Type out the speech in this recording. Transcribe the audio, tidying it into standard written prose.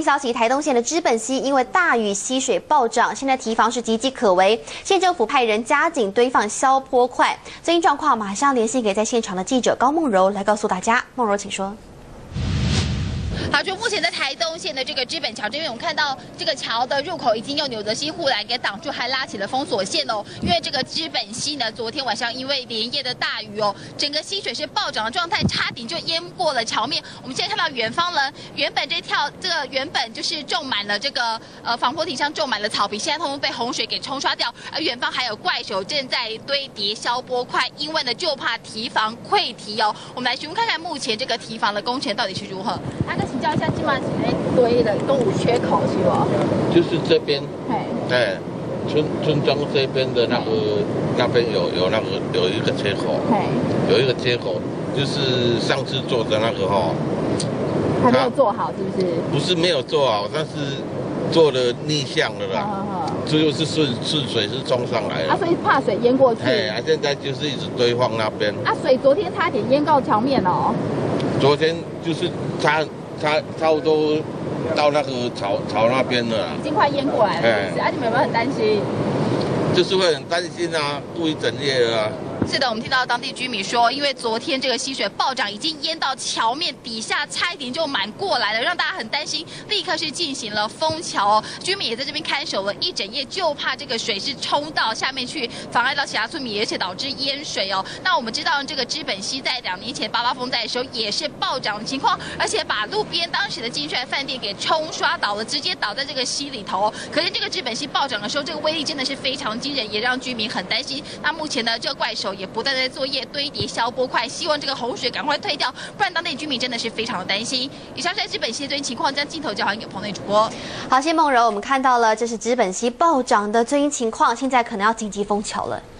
消息，台东县的知本溪因为大雨溪水暴涨，现在堤防是岌岌可危，县政府派人加紧堆放消波块。最新状况马上连线给在现场的记者高梦柔来告诉大家。梦柔，请说。 好，就目前在台东县的这个知本桥这边，我们看到这个桥的入口已经用纽泽西护栏给挡住，还拉起了封锁线哦。因为这个知本溪呢，昨天晚上因为连夜的大雨哦，整个溪水是暴涨的状态，差点就淹过了桥面。我们现在看到远方呢，原本原本就是种满了这个防波堤上种满了草皮，现在通通被洪水给冲刷掉。而远方还有怪手正在堆叠消波块，因为呢就怕堤防溃堤哦。我们来询问看看目前这个堤防的工程到底是如何。请教一下，今晚是在堆的都有缺口是不？ 就是这边，村庄这边的那边有一个缺口，有一个缺口，就是上次做的那个还没有做好是不是？ 不是没有做好，但是做了逆向了啦，这就是顺水是冲上来了， 所以怕水淹过去。 现在就是一直堆放那边。 水昨天差点淹到桥面哦。 昨天就是差不多到那个桥那边了， 已经快淹过来了。你们有没有很担心？ 就是会很担心啊，顾一整夜了啊。 是的，我们听到当地居民说，因为昨天这个溪水暴涨，已经淹到桥面底下，差一点就满过来了，让大家很担心，立刻是进行了封桥哦。居民也在这边看守了一整夜，就怕这个水是冲到下面去，妨碍到其他村民，而且导致淹水哦。那我们知道，这个知本溪在2年前8八风灾的时候也是暴涨的情况，而且把路边当时的金帅饭店给冲刷倒了，直接倒在这个溪里头哦。可见这个知本溪暴涨的时候，这个威力真的是非常惊人，也让居民很担心。那目前呢，这个怪手 也不断在作业堆叠消波块，希望这个洪水赶快退掉，不然当地居民真的是非常的担心。以上是在知本溪的最新情况，将镜头交还给棚内主播。 好，谢梦柔，我们看到了这是知本溪暴涨的最新情况，现在可能要紧急封桥了。